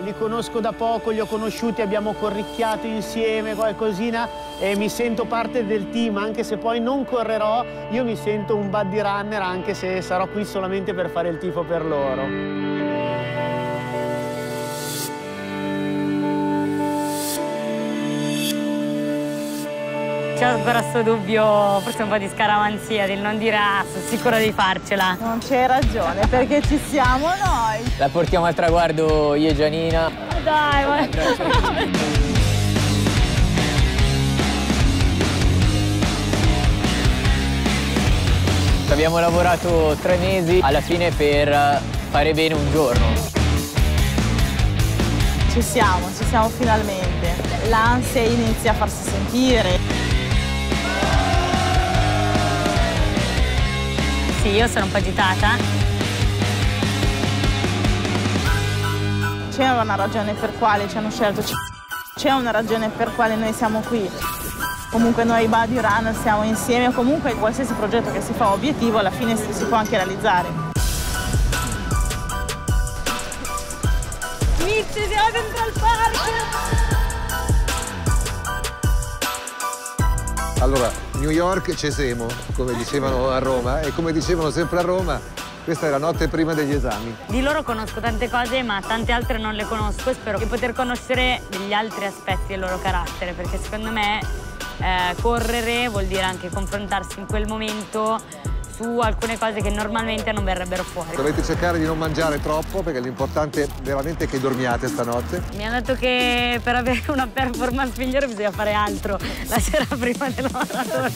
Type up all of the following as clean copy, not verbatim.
li conosco da poco, li ho conosciuti, abbiamo corricchiato insieme qualcosina e mi sento parte del team, anche se poi non correrò, io mi sento un buddy runner anche se sarò qui solamente per fare il tifo per loro. C'è ancora questo dubbio, forse un po' di scaramanzia, del non dire ah, sono sicura di farcela. Non c'hai ragione, perché ci siamo noi. La portiamo al traguardo io e Gianina. Dai, ma... Abbiamo lavorato 3 mesi alla fine per fare bene un giorno. Ci siamo finalmente. L'ansia inizia a farsi sentire. Sì, io sono un po' agitata. C'è una ragione per quale ci hanno scelto, c'è una ragione per quale noi siamo qui. Comunque noi buddy runner siamo insieme, comunque qualsiasi progetto che si fa obiettivo alla fine si può anche realizzare. Mizzi, siamo dentro al parco! Allora, New York ci siamo, come dicevano a Roma, e come dicevano sempre a Roma, questa è la notte prima degli esami. Di loro conosco tante cose, ma tante altre non le conosco e spero di poter conoscere degli altri aspetti del loro carattere, perché secondo me correre vuol dire anche confrontarsi in quel momento su alcune cose che normalmente non verrebbero fuori. Dovete cercare di non mangiare troppo, perché l'importante veramente è che dormiate stanotte. Mi hanno detto che per avere una performance migliore bisogna fare altro la sera prima della maratona.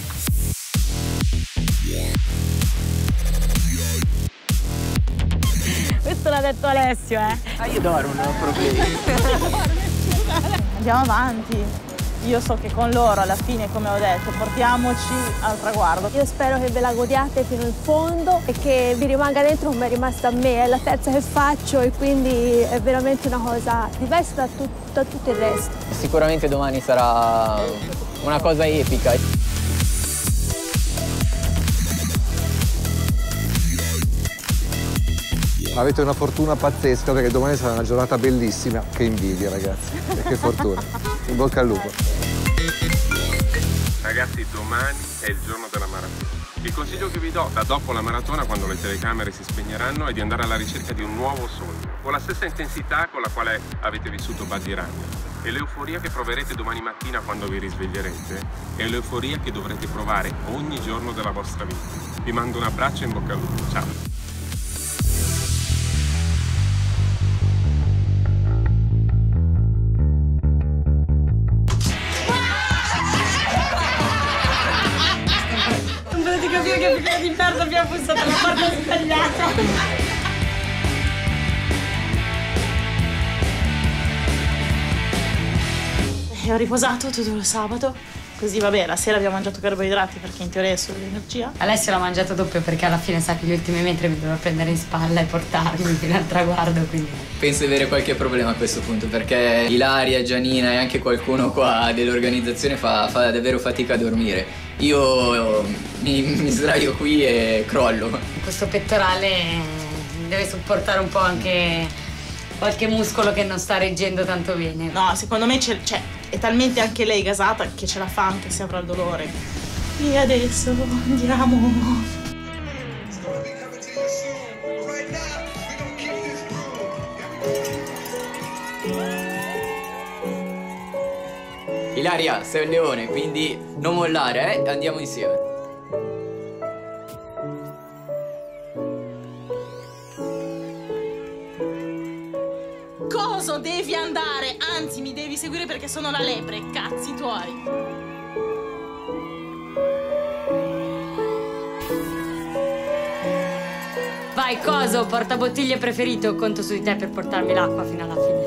Questo l'ha detto Alessio, Ah, io dormo, non ho problemi. Andiamo avanti. Io so che con loro alla fine, come ho detto, portiamoci al traguardo. Io spero che ve la godiate fino in fondo e che vi rimanga dentro come è rimasta a me. È la terza che faccio e quindi è veramente una cosa diversa da tutto il resto. Sicuramente domani sarà una cosa epica. Avete una fortuna pazzesca, perché domani sarà una giornata bellissima. Che invidia, ragazzi, e che fortuna. In bocca al lupo. Ragazzi, domani è il giorno della maratona. Il consiglio che vi do da dopo la maratona, quando le telecamere si spegneranno, è di andare alla ricerca di un nuovo sogno, con la stessa intensità con la quale avete vissuto Buddy Runner. E l'euforia che proverete domani mattina quando vi risveglierete è l'euforia che dovrete provare ogni giorno della vostra vita. Vi mando un abbraccio e in bocca al lupo. Ciao! capire che prima di perdo abbiamo bussato alla porta sbagliata. Ho riposato tutto il sabato, così vabbè, la sera abbiamo mangiato carboidrati perché in teoria è solo l'energia. Alessio l'ha mangiato doppio perché alla fine sa che gli ultimi metri mi doveva prendere in spalla e portarmi fino al traguardo, quindi... Penso di avere qualche problema a questo punto, perché Ilaria, Gianina e anche qualcuno qua dell'organizzazione fa davvero fatica a dormire. Io mi sdraio qui e crollo. Questo pettorale deve supportare un po' anche qualche muscolo che non sta reggendo tanto bene. No, secondo me è talmente anche lei gasata che ce la fa anche se avrà il dolore. E adesso andiamo. Ilaria, sei un leone, quindi non mollare, andiamo insieme. Coso, devi andare, anzi mi devi seguire perché sono la lepre, cazzi tuoi. Vai, Coso, portabottiglie preferito, conto su di te per portarmi l'acqua fino alla fine.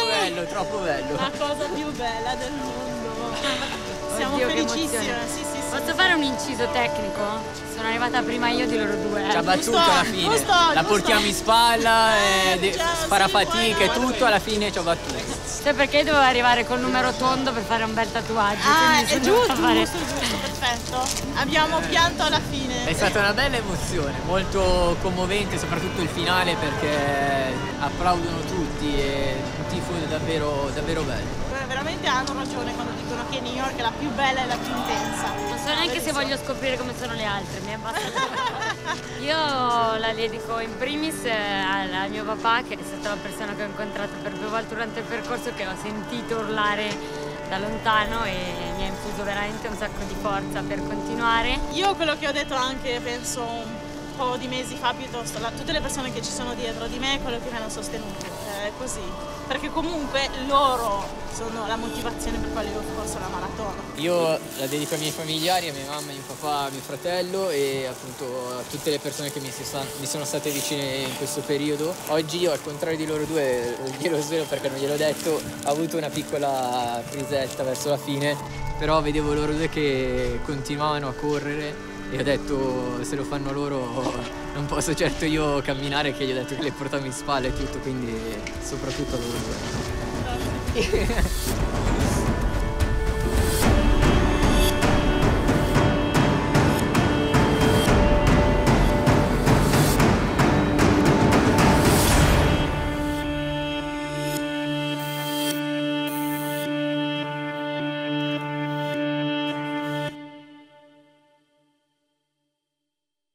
Troppo bello. La cosa più bella del mondo. Siamo Oddio, felicissime, sì. Posso fare un inciso tecnico? Sono arrivata prima io di loro due. Ci ha battuto alla fine. La portiamo in spalla, spara fatica e tutto, alla fine ci ha battuto. Sai perché dovevo arrivare col numero tondo per fare un bel tatuaggio? È giusto, perfetto. Abbiamo pianto alla fine. È stata una bella emozione, molto commovente, soprattutto il finale perché applaudono tutti e un tifo davvero, davvero bello. Veramente hanno ragione quando dicono che New York è la più bella e la più intensa. Non so neanche se voglio scoprire come sono le altre, mi è abbastanza. Io la dedico in primis al mio papà, che è stata la persona che ho incontrato per 2 volte durante il percorso, che ho sentito urlare da lontano e mi ha infuso veramente un sacco di forza per continuare. Io quello che ho detto anche, penso un po' di mesi fa, piuttosto tutte le persone che ci sono dietro di me, quello che mi hanno sostenuto, è così, perché comunque loro sono la motivazione per quale io ho corso la maratona. Io la dedico ai miei familiari, a mia mamma, a mio papà, a mio fratello e appunto a tutte le persone che mi sono state vicine in questo periodo. Oggi io, al contrario di loro due, glielo svelo perché non gliel'ho detto, ho avuto una piccola crisetta verso la fine, però vedevo loro due che continuavano a correre e ho detto se lo fanno loro non posso certo io camminare, che gli ho detto che le portavo in spalla e tutto, quindi soprattutto a loro due.